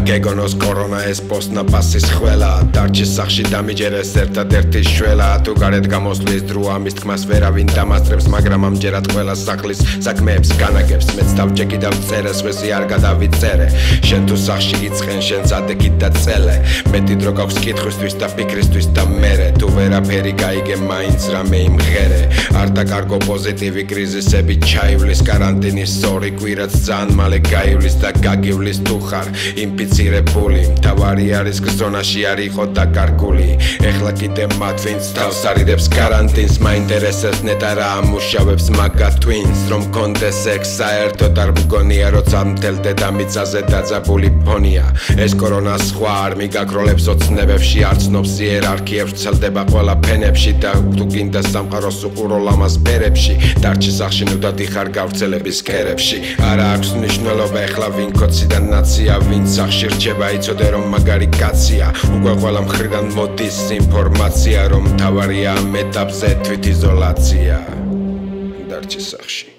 გეგონოს კორონა ეს პოსტნა პასის ხველა დარჩის სახში დამიჯერეს ერთადერთი შველა თუ გარეთ გამოსვლის დრო ამის თქმას ვერავინ დამასწრებს მაგრამ ამჯერად ყველა სახლის საქმეებს განაგებს მეც დავჭეკი და ვწერე სხვისი არ გადავიწერე შენ თუ სახში იწყენ შენც ადექით და წელე მეტი დრო გაქვს კითხვისთვის და ფიქრისთვის და მერე თუ ვერაფერი გაიგე მაინც რამე იმღერე არ დაკარგო პოზიტივი კრიზისები ჩაივლის каранტინის სწორი კვირაც ძალიან მალე გაივლის და გაგივლის თუ ხარ ინფიცირებული მთავარი არის ზონაში არ იყო დაკარგული ეხლა კიდე მათ ვინც თავს არიდებს каранტინს მაინტერესებს ნეტა რა ამუშავებს მაგათ twins რომ კონდეს ექს საერთოდ არ მგონია როცა მთელ დედამიწაზე დაძაბული ფონია ეს კორონა სხვა არ მიგაგროლებს ოცნებებში არ ცნობს იერარქიებს ვრცელდება ყველა ფენებში და თუ გინდა სამყაროს უყურო ლამაზ ბერებში დარჩი სახში ნუ დადიხარ გავრცელების კერებში არა აქვს მნიშვნელობა ეხლა ვინ კოცი და ნაცია ვინ სახში რჩება იცოდე რომ მაგარი კაცია უკვე ყველა მხრიდან მოდის ინფორმაცია რომ მთავარია ამ ეტაპზე თვითიზოლაცია დარჩი სახში